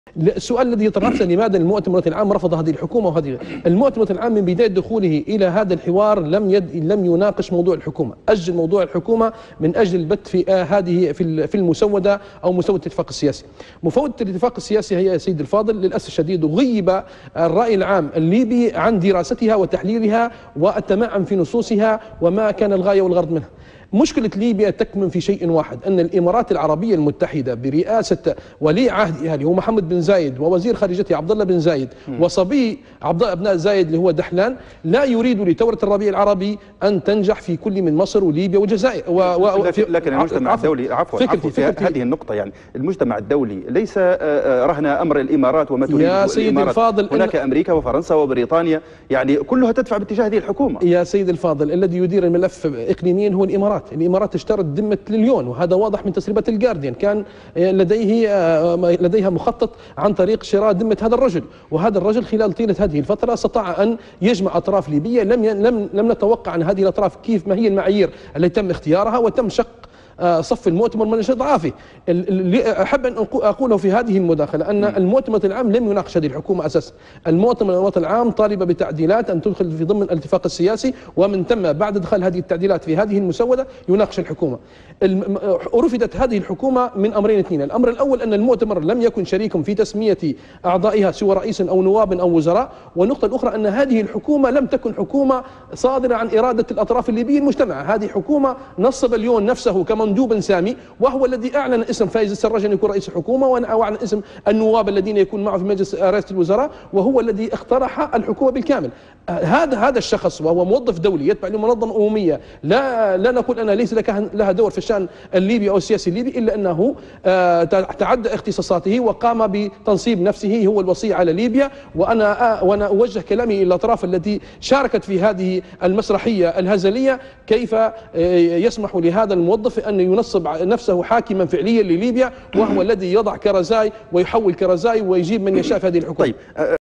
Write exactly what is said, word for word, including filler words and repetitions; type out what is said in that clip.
السؤال الذي يطرح لماذا المؤتمر العام رفض هذه الحكومة وهذه المؤتمر العام من بداية دخوله إلى هذا الحوار لم يد لم يناقش موضوع الحكومة، أجل موضوع الحكومة من أجل البت في آه هذه في في المسودة أو مسودة الاتفاق السياسي. مفودة الاتفاق السياسي هي يا سيد الفاضل للأسف الشديد غيب الرأي العام الليبي عن دراستها وتحليلها والتمعن في نصوصها وما كان الغاية والغرض منها. مشكلة ليبيا تكمن في شيء واحد، أن الإمارات العربية المتحدة برئاسة ولي عهدها اللي هو محمد بن زايد ووزير خارجيته عبد الله بن زايد وصبي عبد الله أبناء زايد اللي هو دحلان لا يريد لثورة الربيع العربي أن تنجح في كل من مصر وليبيا والجزائر و... و... لكن, لكن المجتمع عفو الدولي عفوا فكرتي عفو في فكرتي هذه النقطة، يعني المجتمع الدولي ليس رهن أمر الإمارات وما تريد يا سيدي الإمارات. الفاضل هناك أمريكا وفرنسا وبريطانيا يعني كلها تدفع باتجاه هذه الحكومة. يا سيدي الفاضل الذي يدير الملف إقليميا هو الإمارات. الإمارات اشترت ذمة لليون وهذا واضح من تسريبات الجارديان، كان لديه لديها مخطط عن طريق شراء ذمة هذا الرجل، وهذا الرجل خلال طيلة هذه الفترة استطاع أن يجمع أطراف ليبية لم لم لم نتوقع عن هذه الأطراف كيف ما هي المعايير التي تم اختيارها وتم شق صف المؤتمر من اضعافه. اللي احب ان اقوله في هذه المداخله ان المؤتمر العام لم يناقش هذه الحكومه اساسا. المؤتمر العام طالب بتعديلات ان تدخل في ضمن الاتفاق السياسي، ومن ثم بعد ادخال هذه التعديلات في هذه المسوده يناقش الحكومه. رفضت هذه الحكومه من امرين اثنين، الامر الاول ان المؤتمر لم يكن شريكا في تسميه اعضائها سوى رئيس او نواب او وزراء، والنقطه الاخرى ان هذه الحكومه لم تكن حكومه صادره عن اراده الاطراف الليبيين المجتمع، هذه حكومه نصب اليون نفسه كمن مندوبا سامي، وهو الذي اعلن اسم فايز السراج ان يكون رئيس الحكومه، واعلن اسم النواب الذين يكون معه في مجلس رئاسه الوزراء، وهو الذي اقترح الحكومه بالكامل. هذا هذا الشخص وهو موظف دولي يتبع لمنظمه امميه، لا لا نقول انا ليس لك لها دور في الشان الليبي او السياسي الليبي، الا انه تعدى اختصاصاته وقام بتنصيب نفسه هو الوصي على ليبيا. وانا وانا اوجه كلامي الى الاطراف التي شاركت في هذه المسرحيه الهزليه، كيف يسمح لهذا الموظف ان ينصب نفسه حاكما فعليا لليبيا، وهو الذي يضع كرزاي ويحول كرزاي ويجيب من يشاء في هذه الحكومه. طيب